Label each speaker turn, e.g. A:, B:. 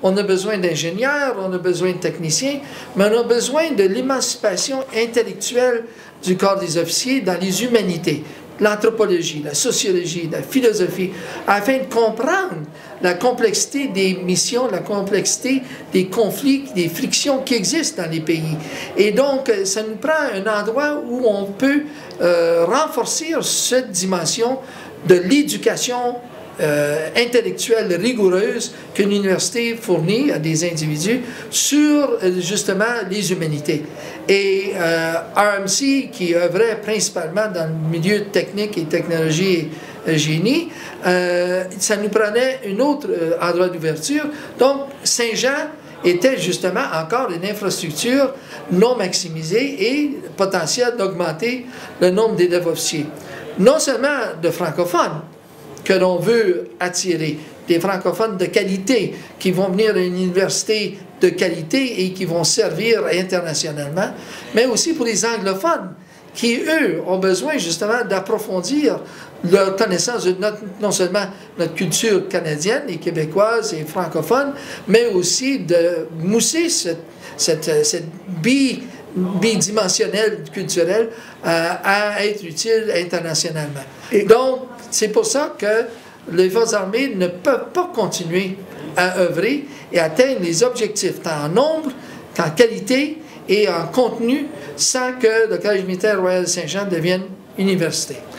A: On a besoin d'ingénieurs, on a besoin de techniciens, mais on a besoin de l'émancipation intellectuelle du corps des officiers dans les humanités, l'anthropologie, la sociologie, la philosophie, afin de comprendre la complexité des missions, la complexité des conflits, des frictions qui existent dans les pays. Et donc, ça nous prend un endroit où on peut renforcer cette dimension de l'éducation intellectuelle rigoureuse que l'université fournit à des individus sur justement les humanités. Et RMC, qui œuvrait principalement dans le milieu technique et technologie et génie, ça nous prenait un autre endroit d'ouverture. Donc, Saint-Jean était justement encore une infrastructure non maximisée et potentielle d'augmenter le nombre d'élèves officiers. Non seulement de francophones, que l'on veut attirer, des francophones de qualité qui vont venir à une université de qualité et qui vont servir internationalement, mais aussi pour les anglophones qui, eux, ont besoin justement d'approfondir leur connaissance de non seulement notre culture canadienne et québécoise et francophone, mais aussi de mousser cette bidimensionnelle culturelle à être utile internationalement. Et donc, c'est pour ça que les Forces armées ne peuvent pas continuer à œuvrer et atteindre les objectifs tant en nombre qu'en qualité et en contenu sans que le Collège militaire Royal Saint-Jean devienne université.